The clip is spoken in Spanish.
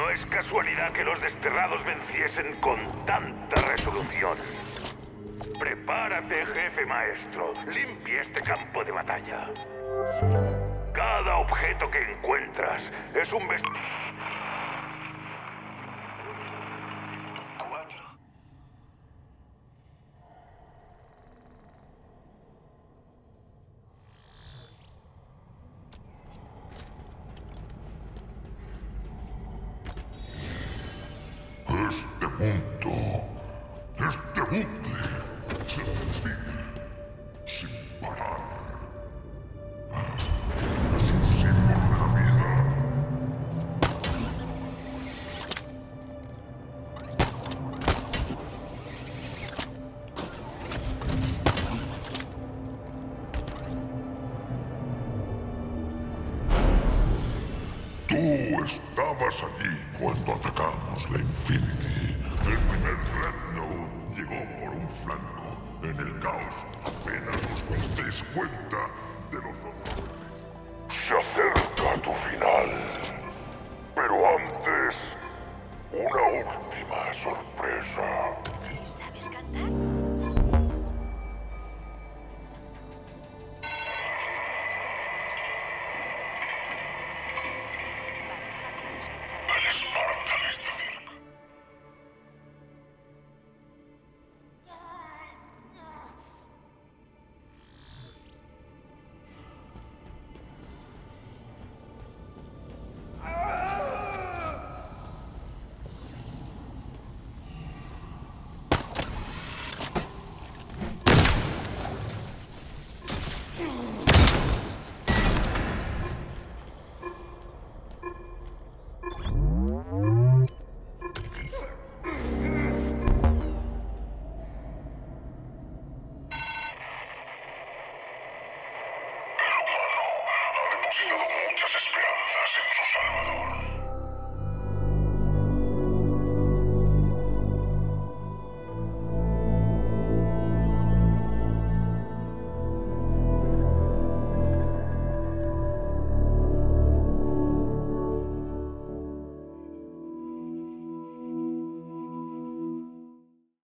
No es casualidad que los desterrados venciesen con tanta resolución. Prepárate, jefe maestro. Limpia este campo de batalla. Cada objeto que encuentras es un Este punto, este bucle, se repite sin parar. Es un símbolo de la vida. Tú estabas allí cuando atacamos la Infinity. El primer Dreadnought llegó por un flanco. En el caos apenas os disteis cuenta de los horrores. Se acerca tu final. Pero antes, una última sorpresa. ¿Sabes cantar?